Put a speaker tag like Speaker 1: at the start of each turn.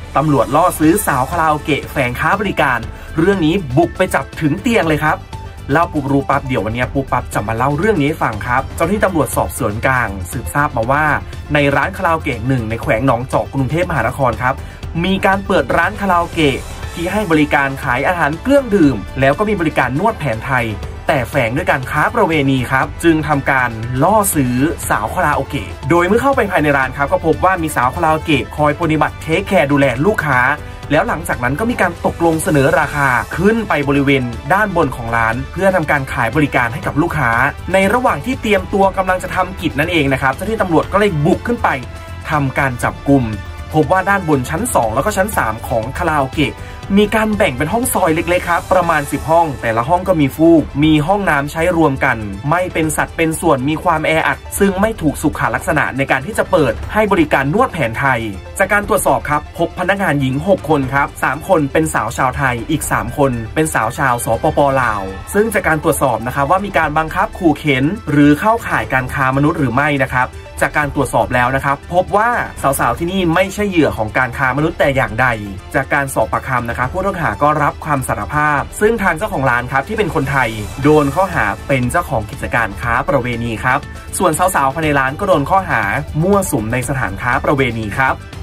Speaker 1: ตำรวจล่อซื้อสาวคาราโอเกะแฝงค้าบริการเรื่องนี้บุกไปจับถึงเตียงเลยครับเล่าปุ๊บรู้ปั๊บเดี๋ยววันนี้ปุ๊บปั๊บจะมาเล่าเรื่องนี้ให้ฟังครับเจ้าหน้าที่ตำรวจสอบสวนกลางสืบทราบมาว่าในร้านคาราโอเกะหนึ่งในแขวงหนองจอกกรุงเทพมหานครครับมีการเปิดร้านคาราโอเกะที่ให้บริการขายอาหารเครื่องดื่มแล้วก็มีบริการนวดแผนไทยแต่แฝงด้วยการค้าประเวณีครับจึงทำการล่อซื้อสาวคาราโอเกะโดยเมื่อเข้าไปภายในร้านครับก็พบว่ามีสาวคาราโอเกะคอยปฏิบัติเทคแคร์ดูแลลูกค้าแล้วหลังจากนั้นก็มีการตกลงเสนอราคาขึ้นไปบริเวณด้านบนของร้านเพื่อทำการขายบริการให้กับลูกค้าในระหว่างที่เตรียมตัวกำลังจะทำกิจนั่นเองนะครับเจ้าหน้าที่ตำรวจก็เลยบุกขึ้นไปทำการจับกุมพบว่าด้านบนชั้น2แล้วก็ชั้น3ของคาราโอเกะมีการแบ่งเป็นห้องซอยเล็กๆครับประมาณ10ห้องแต่ละห้องก็มีฟูกมีห้องน้ำใช้รวมกันไม่เป็นสัดเป็นส่วนมีความแออัดซึ่งไม่ถูกสุขลักษณะในการที่จะเปิดให้บริการนวดแผนไทยจากการตรวจสอบครับพบพนักงานหญิง6คนครับ3คนเป็นสาวชาวไทยอีก3คนเป็นสาวชาวสปป.ลาวซึ่งจากการตรวจสอบนะครับว่ามีการบังคับขู่เข็นหรือเข้าข่ายการค้ามนุษย์หรือไม่นะครับจากการตรวจสอบแล้วนะครับพบว่าสาวๆที่นี่ไม่ใช่เหยื่อของการค้ามนุษย์แต่อย่างใดจากการสอบปากคำนะครับผู้ต้องหาก็รับความสารภาพซึ่งทางเจ้าของร้านครับที่เป็นคนไทยโดนข้อหาเป็นเจ้าของกิจการค้าประเวณีครับส่วนสาวๆภายในร้านก็โดนข้อหามั่วสุมในสถานค้าประเวณีครับ